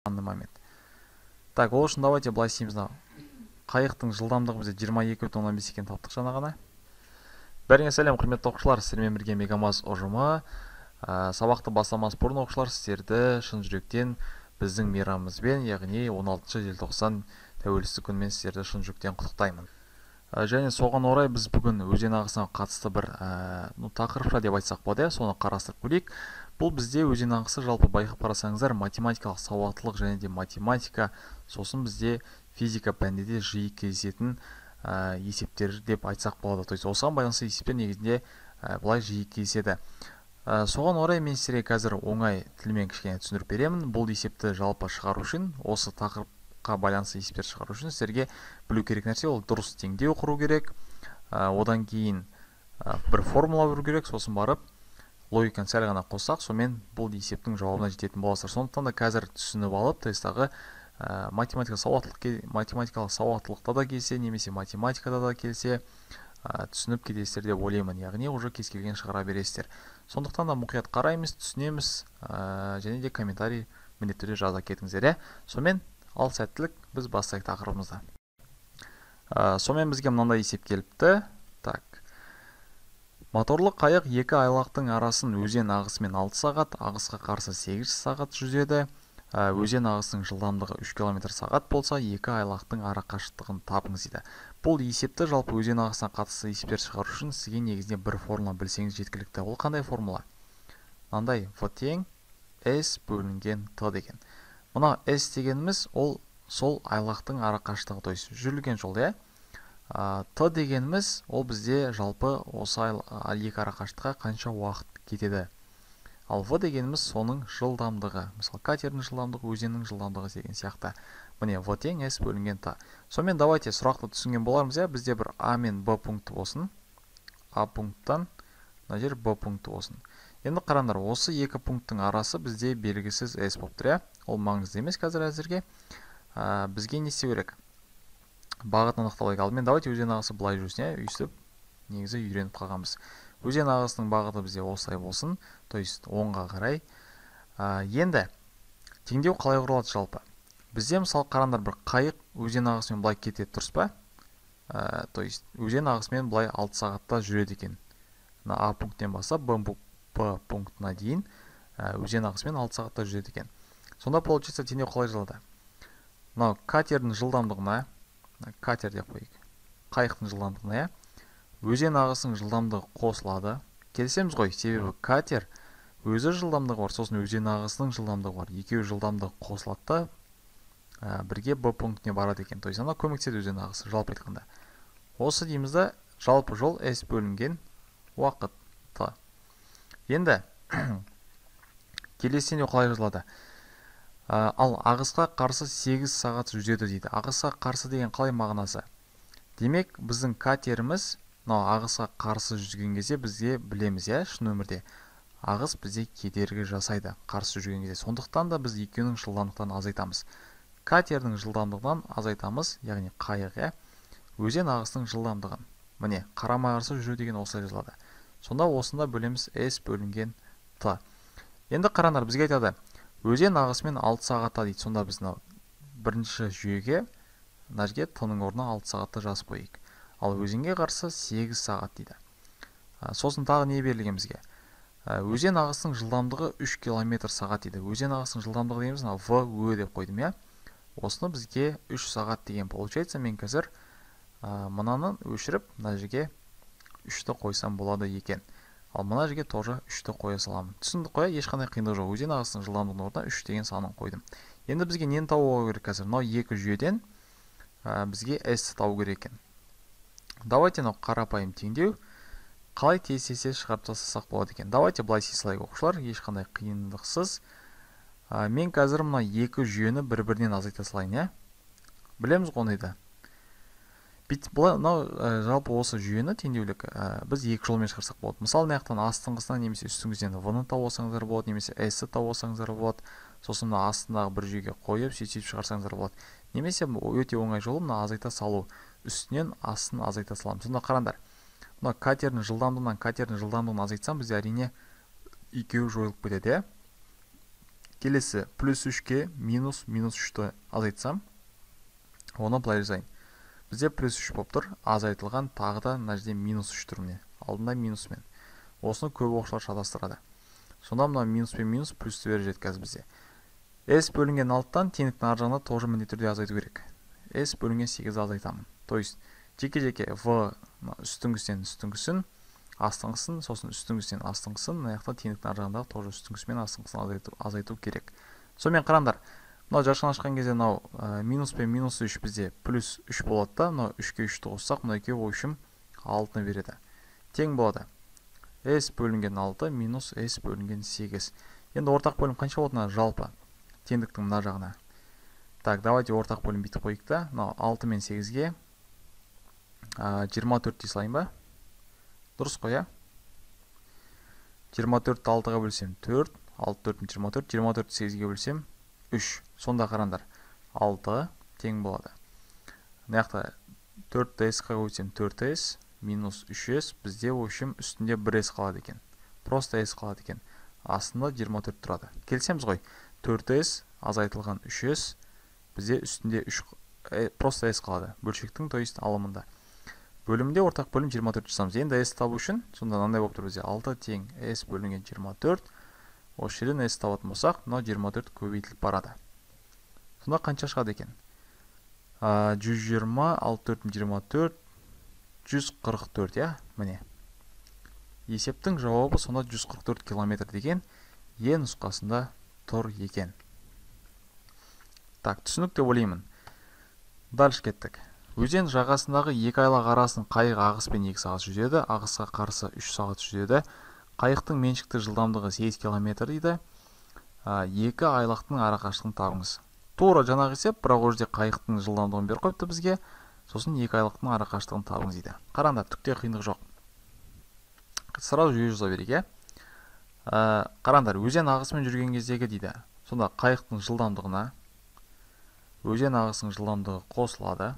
данный момент. Так, ол үшін давайте былай істейміз. Қайықтың жылдамдығы бізде 22,5 екенін таптық жаңа ғана. Бәріңе сәлем, құрметті оқушылар, сіздермен бірге Мегамаз ұжымы. Сабақты бастамас бұрын оқушылар, сіздерді шын жүректен біздің мейрамымызбен, яғни 16 желтоқсан тәуелсіздік күнімен сіздерді шын жүректен құттықтаймын. Және соған орай біз бүгін өзен ағысына қатысты бір тақырыпша деп айтсақ болады, соны қарастырып көрейік. Бұл бізде өзен ағысы жалпы байқап қарасаңыздар математикалық сауаттылық және де математика, сосын бізде физика пәнінде жиі кездесетін есептер деп айтсақ болады. То есть осыған байланысты есептер негізінде былай жиі кездеседі. Соған орай мен сіздерге қазір оңай тілмен кішкене түсіндіріп беремін. Бұл есепті жалпы шығару үшін, осы тақырыпқа байланысты есептер шығару үшін сіздерге білу керек нәрсе ол дұрыс теңдеу құру керек. Одан кейін бір формула білу керек, сосын барып логиканы сәл ғана қоссақ, сонымен бұл есептің жауабына жететін боласыздар. Сондықтан да қазір түсініп алып, тесттағы математикалық сауаттылықта да келсе, немесе математикада да келсе, түсініп кетесіздер деп ойлаймын. Яғни уже кез келген шығара бересіздер. Сондықтан да мұқият қараймыз, түсінеміз, және де комментарий міндетті түрде жаза кетіңіздер. Сонымен ал сәттілік, біз бастайық тақырыбымызды. Сонымен бізге мынандай есеп келіпті. Так. Моторлы қайық екі айлақтың арасын өзен ағысымен 6 сағат, ағысқа қарсы 8 сағат жүзеді. Өзен ағысының жылдамдығы 3 км сағат болса, екі айлақтың ара қашықтығын табыңыз дейді. Бұл есепті жалпы өзен ағысына қатысты есептер шығару үшін сізге негізінде бір формула білсеңіз жеткілікті. Ол қандай формула? Мынандай В тең S бөлінген Т деген. Мына S дегеніміз ол сол айлақтың ара қашықтығы, то есть жүрілген жол, Т дегеніміз ол бізде жалпы осы екі ара қашықтыққа қанша уақыт кетеді. Ал В дегеніміз соның жылдамдығы. Мысалы, катердің жылдамдығы, өзеннің жылдамдығы деген сияқты. Міне, В тең S бөлінген Т. Сонымен давайте сұрақты түсінген болармыз, бізде бір А мен Б пункті болсын. А пункттан мына жер Б пункті болсын. Енді қараңдар, осы екі пункттың арасы бізде белгісіз S болып тұр, ол маңызды емес қазір әзірге. Бізге не істеу керек? Бағытын анықталайық. Алдымен давайте өзен ағысы былай жүрсін, өйстіп негізі үйреніп қалғанбыз. Өзен ағысының бағыты бізде осылай болсын, то есть оңға қарай. Енді теңдеу қалай құрылады жалпы? Бізде мысалы қараңдар, бір қайық өзен ағысымен былай кетеді, дұрыс па? То есть өзен ағысымен былай 6 сағатта жүреді екен. А пунктінен бастап Б пунктына дейін өзен ағысымен 6 сағатта жүреді екен. Сонда получается теңдеу қалай құрылады? Мынау катердің жылдамдығына, катер деп қойайық, қайықтың жылдамдығына, өзен ағысының жылдамдығы қосылады. Келісеміз ғой, себебі катер өзі жылдамдығы бар, сосын өзен ағысының жылдамдығы бар. Екеуі жылдамдығы қосылады, бірге Б пунктіне барады екен. То есть ана көмектеседі өзен ағысы, жалпы айтқанда. Осы деймізді жалпы жол S бөлінген уақыт Т. Енді келесі теңдеу қалай жазылады? Ал ағысқа қарсы 8 сағат жүзеді дейді. Ағысқа қарсы деген қалай мағынасы? Демек, біздің катеріміз ағысқа қарсы жүзген кезде бізге білеміз, шын өмірде ағыс бізде кедергі жасайды қарсы жүрген кезде. Сондықтан да біз екеуінің жылдамдықтан азайтамыз. Катердің жылдамдығынан азайтамыз, яғни қайық, өзен ағысының жылдамдығын. Міне, қарама қарсы жүру деген осылай жазылады. Сонда осында бөлеміз S бөлінген Т. Енді қараңдар, бізге айтады, өзен ағысымен 6 сағатта дейді. Сонда біз бірінші жүйеге, мына жерге Т-ның орнына 6 сағатта жазып қойайық. Ал өзенге қарсы 8 сағат дейді. Сосын тағы не берілген бізге? Өзен ағысының жылдамдығы 3 км сағат дейді. Өзен ағысының жылдамдығы дейміз, В деп қойдым, Осыны бізге 3 сағат деген получается. Мен қазір мынаны өшіріп, мына жерге 3-ті қойсам болады екен. Ал мына жерге тоже 3-ті қоя саламын. Түсіндік қой, ешқандай қиындық жоқ. Өзен ағысының жылдамдығының орнына 3 деген санын қойдым. Енді бізге нені табуға керек қазір? Мынау екі жүйеден бізге S-ті табу керек екен. Давайте қарапайым теңдеу қалай тез-тез шығарып тастасақ болады екен. Давайте былай салайық оқушылар, ешқандай қиындықсыз. Мен қазір мына екі жүйені бір-бірінен азайта салайын, Білеміз қондайды. Жалпы осы жүйені теңдеулік біз екі жолмен шығарсақ болады. Мысалы, мынаяқтан астыңғысынан немесе үстіңізден V-ны тауып алсаңыздар болады, немесе S-ті тауып алсаңыздар болады. Сосын мына астындағы бір жүйеге қойып, сөйтіп шығарсаңыздар болады. Немесе өте оңай жолы мына азайта салу. Үстінен астын азайта саламыз. Сонда қараңдар. Мына катердің жылдамдығынан азайтсам, бізде әрине екеуі жойылып кетеді, келесі плюс 3-ке минус 3-ті азайтсам, оны былай жасайын. Бізде плюс 3 болып тұр, азайтылған тағы да мына жерде минус 3 тұр міне. Алдында минусмен. Осыны көп оқушылар шатастырады. Сонда мына минус пен минус плюсті беріп жеткізді бізде. S бөлінген 6-тан теңдіктің ар жағына тоже міндетті түрде азайту керек. S бөлінген 8-ді азайтамын. То есть жеке-жеке v үстіңгісінен үстіңгісін, астыңғысын, сосын үстіңгісінен астыңғысын, мына жақта теңдіктің ар жағындағы тоже үстіңгісі мен астыңғысын азайту керек. Сонымен қараңдар. Мынау жаршын ашқан кезде мынау минус пен минус 3 бізде плюс 3 болады да, мынау 3-ке 3-ті қоссақ, мына екеуі ойшым 6-ны береді. Тең болады. S бөлінген 6 минус S бөлінген 8. Енді ортақ бөлім қанша болады жалпы? Теңдіктің мына жағына. Так, давайте ортақ бөлім бүйтіп қойық та. Мынау 6 мен 8-ге 24 дей салайын ба? Дұрыс қой, 24-ті 6-ға бөлсем 4, 6 4 24, 24-ті 8-ге бөлсем 3. Сонда қарандар. 6 тең болады. Мына жақта 4-ті S-қа өтсем 4S минус 3S, бізде ойшым үстінде 1S қалады екен. Просто S қалады екен. Астында 24 тұрады. Келсеміз ғой. 4S азайтылған 3S, бізде үстінде просто S қалады. Бөлшектің, то есть алымында. Бөлімде ортақ бөлім 24 жасамыз. Енді S табу үшін, сонда мынандай болып тұр бізде. 6 тең S бөлінген 24. Осы жерден S табатын болсақ, мынау 24 көбейтіліп барады. Сонда қанша шығады екен? 120, 6 4 24, 144, міне. Есептің жауабы сонда 144 километр деген Е нұсқасында тұр екен. Так, түсінік деп ойлаймын. Дальше кеттік. Өзен жағасындағы екі айлақ арасын қайық ағыспен 2 сағат жүзеді, ағысқа қарсы 3 сағат жүзеді. Қайықтың меншікті жылдамдығы 8 км дейді. Екі айлақтың арақашықтығын табыңыз. Тура жаңағы есеп, бірақ ол жерде қайықтың жылдамдығын беріп қойыпты бізге. Сосын екі айлақтың арақашықтығын табыңыз дейді. Қараңдар, түкте қиындық жоқ. Сразу жүйе жаза берейік, қараңдар, өзен ағысымен жүрген кездегі дейді. Сонда қайықтың жылдамдығына өзен ағысының жылдамдығы қосылады.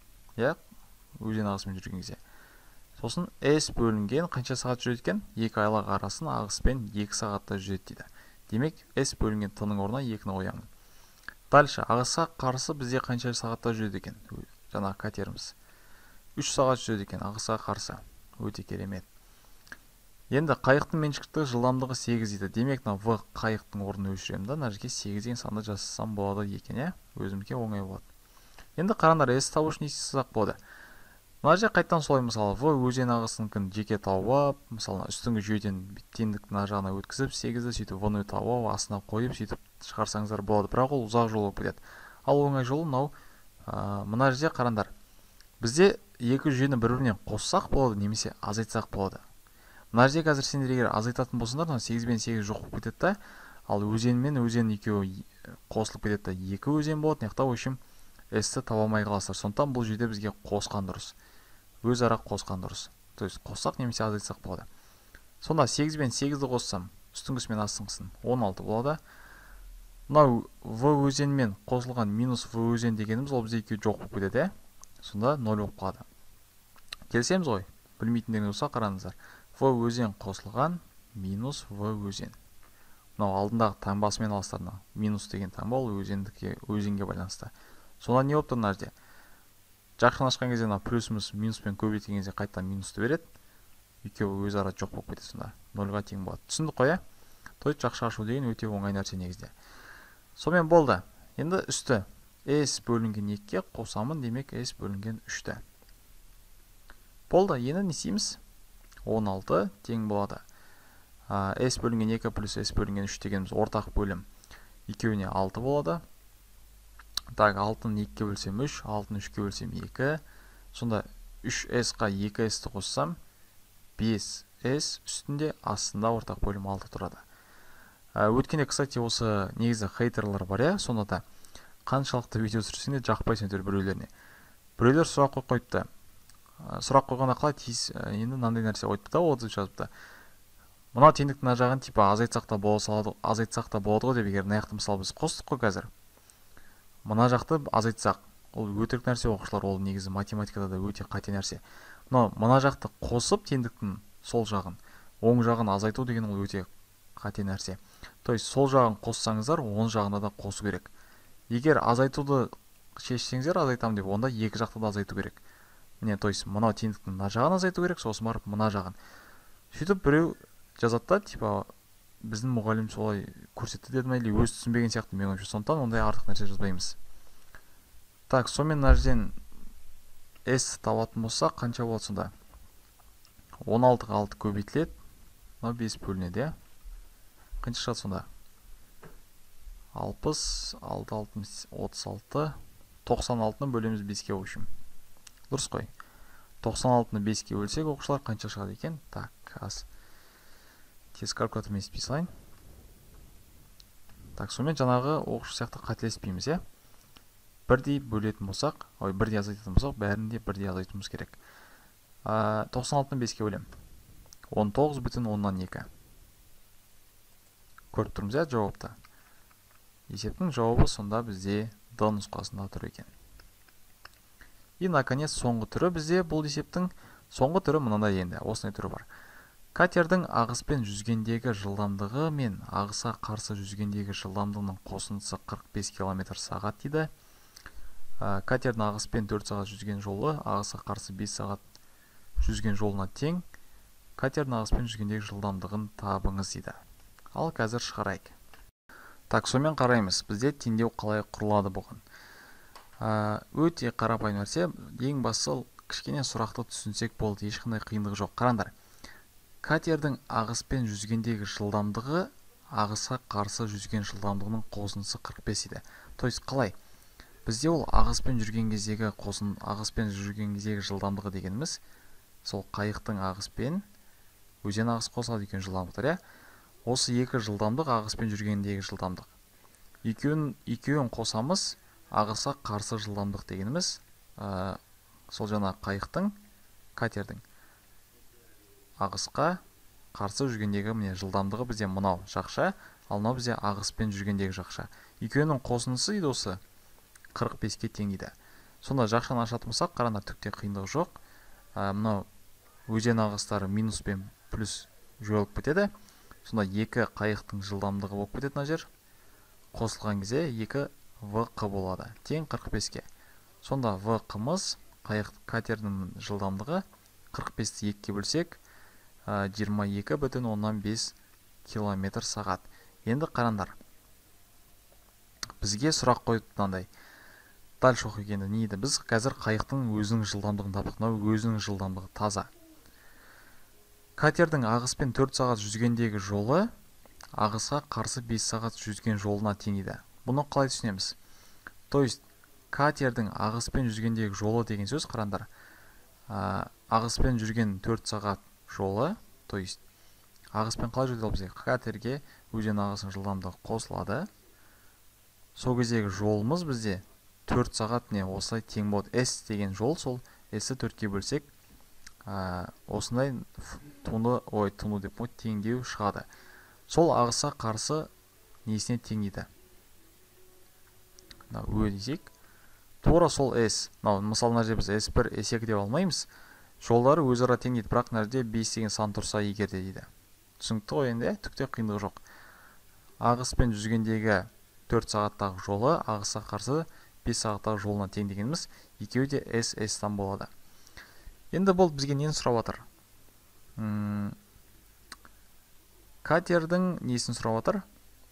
Өзен ағысымен жүрген кезде. Сосын S бөлінген қанша сағат жүреді екен? Екі айлақ арасын ағыспен 2 сағатта жүреді дейді. Демек, S бөлінген Т-ның орнына 2-ні қоямын. Дальше, ағысқа қарсы бізде қанша сағатта жүреді екен? Жаңағы катеріміз. 3 сағат жүреді екен ағысқа қарсы. Өте керемет. Енді қайықтың меншікті жылдамдығы 8 дейді. Демек, V қайықтың орнын өшіремін да, мына жерге 8 деген санды жазсам болады екен, өзімге оңай болады. Енді қараңдар, S табу үшін не істесақ болады? Мына жерде қайттан солай, мысалы, V өзен ағысыныкін жеке тауып, мысалы, үстіңгі жүйеден теңдіктің ар жағына өткізіп, 8-ді сөйтіп V-ны тауып, астына қойып, сөйтіп шығарсаңыздар болады. Бірақ ол ұзақ жол болып кетеді. Ал оңай жолы мынау, мына жерде қараңдар. Бізде екі жүйені бір-бірінен қоссақ болады, немесе азайтсақ болады. Мына жерде қазір сендер егер азайтатын болсыңдар, 8 бен 8 жоқ болып кетеді да, ал өзен мен өзен екеуі қосылып кетеді да, екі өзен болады, неқта ойшым S-ті таба алмай қаласыздар. Сондықтан бұл жерде бізге қосқан дұрыс. Өзара қосқан дұрыс. То есть қоссақ немесе азайтсақ болады. Сонда 8 бен 8-ді қоссам, үстіңгісі мен астыңғысын 16 болады. Мынау V өзенмен қосылған минус V өзен дегеніміз ол бізде екеуі жоқ болып кетеді, сонда 0 болып қалады. Келсеміз ғой, білмейтіндеріңіз болса қараңыздар. V өзен қосылған минус V өзен. Мынау алдындағы таңбасымен алыстарына минус деген таңба ол өзенге байланысты. Сонда не болып тұр мына жерде? Жақын ашқан кезде плюсіміз минуспен көбейткен кезде қайттан минусты береді. Екеуі өзара жоқ болып кетеді, сонда 0-ға тең болады. Түсіндік қой, То есть жақшы ашу деген өте оңай нәрсе негізде. Сонымен болды. Енді үсті S бөлінген 2-ге қосамын, демек S бөлінген 3-ті. Болды, енді не істейміз? 16 тең болады. S бөлінген 2 плюс S бөлінген 3 дегеніміз ортақ бөлім. Екеуіне 6 болады. Так, 6-ны 2-ге бөлсем 3, 6-ны 3-ге бөлсем 2. Сонда 3S-қа 2S-ті қоссам 5S үстінде астында ортақ бөлім 6 тұрады. Өткенде, кстати, осы негізі хейтерлер бар, сонда да қаншалықты видео түсірсең де жақпайсың біреулеріне. Біреулер сұрақ қойыпты. Сұрақ қойғанда қалай тиіс, енді мынандай нәрсе қойыпты да, отзыв жазыпты. Мына теңдіктің мына жағын типа азайтсақ та болады ғой деп, егер мына жақты мысалы біз қостық қой қазір. Мына жақты азайтсақ, ол өтірік нәрсе оқушылар, ол негізі математикада да өте қате нәрсе. Мына жақты қосып теңдіктің сол жағын, оң жағын азайту деген ол өте қате нәрсе. То есть сол жағын қоссаңыздар, оң жағында да қосу керек. Егер азайтуды шешсеңіздер, азайтам деп, онда екі жақты да азайту керек. Міне, то есть мынау теңдіктің мына жағын азайту керек, сосын барып мына жағын. Сөйтіп біреу жазады да, типа біздің мұғалім солай көрсетті деді ме, или өз түсінбеген сияқты мен ойымша. Сондықтан ондай артық нәрсе жазбаймыз. Так, сонымен мына жерден S табатын болсақ, қанша болады сонда? 16-ға 6 көбейтіледі. Мына 5 бөлінеді, иә? Қанша шығады сонда? 60, 6, 36, 96-ны бөлеміз 5-ке общем. Дұрыс қой. 96-ны 5-ке бөлсек, оқушылар қанша шығады екен? Так, аз. Тез калькулятормен есептей салайын. Так, сонымен жаңағы оқушы сияқты қателеспейміз, иә? Бірдей бөлетін болсақ, бірдей азайтатын болсақ, бәрін де бірдей азайтуымыз керек. 96-ны 5-ке бөлем. 19,2. Көріп тұрмыз, иә, жауапты. Есептің жауабы сонда бізде D нұсқасында тұр екен. И, наконец, соңғы түрі бізде бұл есептің соңғы түрі мынандай енді. Осындай түрі бар. Катердің ағыспен жүзгендегі жылдамдығы мен ағысқа қарсы жүзгендегі жылдамдығының қосындысы 45 км/сағат дейді. Катердің ағыспен 4 сағат жүзген жолы ағысқа қарсы 5 сағат жүзген жолына тең. Катердің ағыспен жүзгендегі жылдамдығын табыңыз дейді. Ал қазір шығарайық. Так, сонымен қараймыз. Бізде теңдеу қалай құрылады бұған. Өте қарапайым нәрсе. Ең басты кішкене сұрақты түсінсек болды. Ешқандай қиындығы жоқ. Қараңдар. Катердің ағыспен жүзгендегі жылдамдығы ағысқа қарсы жүзген жылдамдығының қосындысы 45 еді. То есть қалай? Бізде ол ағыспен жүрген кездегі жылдамдығы дегеніміз сол қайықтың ағыспен өзен ағысы қосылады екен жылдамдықтар, иә? Осы екі жылдамдық ағыспен жүргендегі жылдамдық. Екеуін қосамыз, ағысқа қарсы жылдамдық дегеніміз сол жаңа қайықтың, катердің ағысқа қарсы жүргендегі жылдамдығы бізде мынау жақша, ал мынау бізде ағыспен жүргендегі жақша. Екеуінің қосындысы дейді осы 45-ке тең дейді. Сонда жақшаны ашатын болсақ, қараңдар, түкте қиындық жоқ. Мынау өзен ағыстары минус пен плюс жойылып кетеді. Сонда екі қайықтың жылдамдығы болып кетеді мына жер. Қосылған кезде 2 ВQ болады. Тең 45-ке. Сонда ВQ-мыз катердің жылдамдығы 45-ті 2-ке бөлсек 22,5 км/сағат. Енді қараңдар. Бізге сұрақ қойып мынандай. Дальше оқығанда не еді? Біз қазір қайықтың өзінің жылдамдығын таптық. Өзінің жылдамдығы таза. Катердің ағыспен 4 сағат жүзгендегі жолы ағысқа қарсы 5 сағат жүзген жолына тең еді. Бұны қалай түсінеміз? То есть катердің ағыспен жүзгендегі жолы деген сөз, қараңдар. Ағыспен жүрген 4 сағат жолы, то есть ағыспен қалай жүрді бізде? Катерге өзен ағысының жылдамдығы қосылады. Сол кездегі жолымыз бізде 4 сағат не осылай тең болады. S деген жол, сол S-ті 4-ке бөлсек осындай туынды деп теңдеу шығады. Сол ағысқа қарсы несіне тең дейді? Ө десек, тура сол S. Мысалы мына жерде біз S1, S2 деп алмаймыз. Жолдары өзара тең дейді, бірақ мына жерде 5 деген сан тұрса егерде дейді. Түсінікті ғой енді, түкте қиындығы жоқ. Ағыспен жүзгендегі 4 сағаттағы жолы ағысқа қарсы 5 сағаттағы жолына тең дегеніміз екеуі де S-тан болады. Енді бұл бізге нені сұрап жатыр? Катердің несін сұрап жатыр?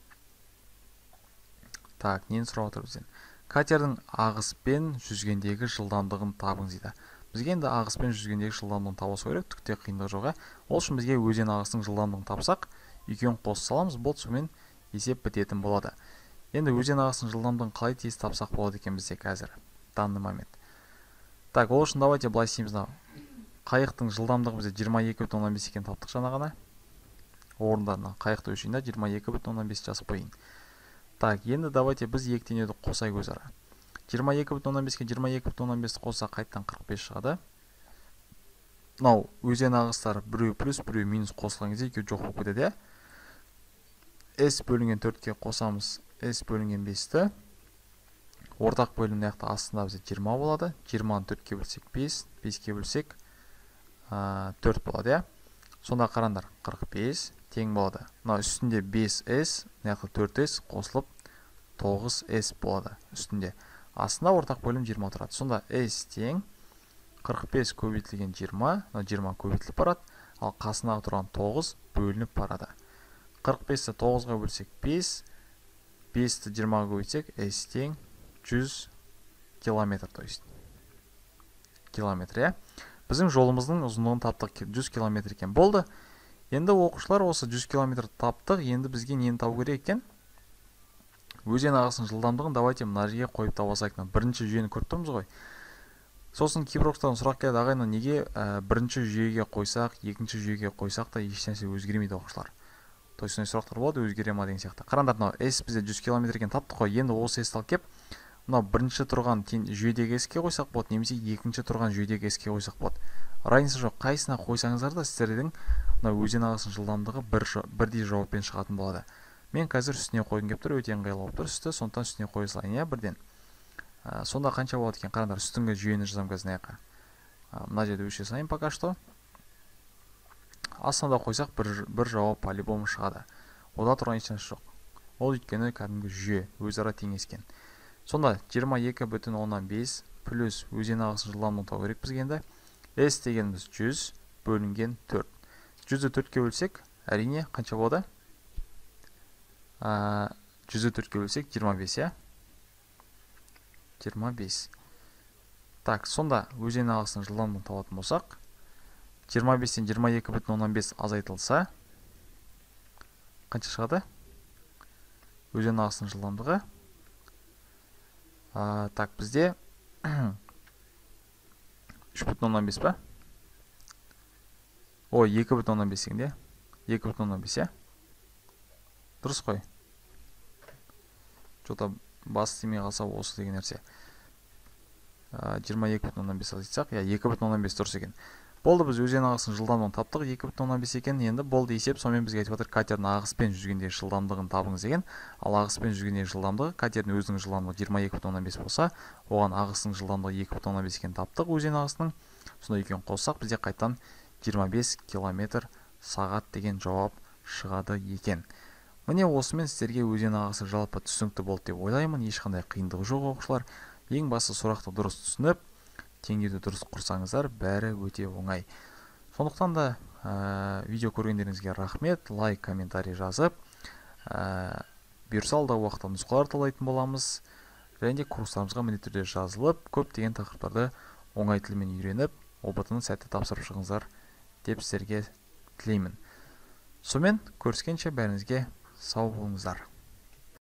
Так, нені сұрап жатыр бізден? Катердің ағыспен жүзгендегі жылдамдығын табыңыз дейді. Бізге енді ағыспен жүзгендегі жылдамдығын табуымыз керек, түкте қиындығы жоқ. Ол үшін бізге өзен ағысының жылдамдығын тапсақ, екеуін қоса саламыз, бұл сонымен есеп бітетін болады. Енді өзен ағысының жылдамдығын қалай тез тапсақ болады екен бізде қазір, данный момент. Так, ол үшін давайте былай істейміз. Қайықтың жылдамдығы бізде 22,5 екен таптық жаңа ғана. Орындарына қайықты өлшейінде 22,5 жазып қойын. Так, енді давайте біз екі теңдеуді қосайық өзара. 22,5-ке 22,5 қоса қайттан 45 шығады. Мынау өзен ағыстары біреу плюс, біреу минус қосылған кезде екеуі жоқ болып кетеді. S бөлінген 4-ке қосамыз S бөлінген 5-ті. Ортақ бөлімнің аяқта астында бізде 20 болады. 20-ны 4-ке бөлсек 5, 5-ке бөлсек 4 болады. Сонда қараңдар, 45 тең болады. Мына үстінде 5s, мына жақта 4s қосылып 9s болады үстінде. Астында ортақ бөлім 20 тұрады. Сонда s тең 45 көбейтілген 20, мына 20 көбейтіліп барады, ал қасындағы тұрған 9 бөлініп барады. 45-ті 9-ға бөлсек 5, 5-ті 20-ға көбейтсек s тең 100 километр, то есть километр, Біздің жолымыздың ұзындығын таптық, 100 километр екен. Болды. Енді оқушылар осы 100 километр таптық. Енді бізге нені табу керек екен? Өзен ағысының жылдамдығын давайте мына жерге қойып табасайық. Бірінші жүйені көріп тұрмыз ғой. Сосын кейбір оқушылардан сұрақ келеді, ағай, неге бірінші жүйеге қойсақ, екінші жүйеге қойсақ та ешнәрсе өзгермейді оқушылар. То есть сұрақтар болады, өзгере ма деген сияқты. Қараңдар, мынау s бізде 100 километр екен таптық қой. Енді осы s-ті алып кеп, мынау бірінші тұрған жүйедегі s-ке қойсақ болады, немесе екінші тұрған жүйедегі s-ке қойсақ болады. Разница жоқ, қайсына қойсаңыздар да сіздердің мынау өзен ағысының жылдамдығы бірдей жауаппен шығатын болады. Мен қазір үстіне қойғым келіп тұр, өте ыңғайлы болып тұр үсті, сондықтан үстіне қоя салайын, бірден. Сонда қанша болады екен? Қараңдар, үстіңгі жүйені жазам қазір мына жаққа. Мына жерде өше салайын пока что. Астына да қойсақ бір жауап по-любому шығады. Ода тұрған ешнәрсе жоқ. Ол өйткені кәдімгі жүйе өзара теңескен. Сонда 22,5 плюс өзен ағысының жылдамдығын табу керек бізге енді. S дегеніміз 100 бөлінген 4. 100-ді 4-ке бөлсек, әрине қанша болады? 100-ді 4-ке бөлсек 25, 25. Так, сонда өзен ағысының жылдамдығын табатын болсақ, 25-тен 22,5 азайтылса, қанша шығады? Өзен ағысының жылдамдығы. Так, бізде 3,5 па? Ой, 2,5 дегенде. 2,5, Дұрыс қой. Жота бас істемей қалса осы деген нәрсе. 22,5 азайтсақ, 2,5 дұрыс екен. Болды, біз өзен ағысының жылдамдығын таптық, 2,5 екен. Енді болды есеп, сонымен бізге айтып жатыр, катердің ағыспен жүзгендегі жылдамдығын табыңыз деген. Ал ағыспен жүзгендегі жылдамдығы, катердің өзінің жылдамдығы 22,5 болса, оған ағысының жылдамдығы 2,5 екен таптық өзен ағысының. Сонда екеуін қоссақ, бізде қайтадан 25 км сағат деген жауап шығады екен. Міне осымен сіздерге өзен ағысы жалпы түсінікті болды деп ойлаймын. Ешқандай қиындығы жоқ оқушылар. Ең басты сұрақты дұрыс түсініп, теңдеуді дұрыс құрсаңыздар, бәрі өте оңай. Сондықтан да видео көргендеріңізге рахмет, лайк, комментарий жазып, бұйырса алдағы уақытта нұсқалар талайтын боламыз. Және де курстарымызға міндетті түрде жазылып, көптеген тақырыптарды оңай тілмен үйреніп, ОБТ-ны сәтті тапсырып шығыңыздар деп сіздерге тілеймін. Сонымен көріскенше бәріңізге сау болыңыздар.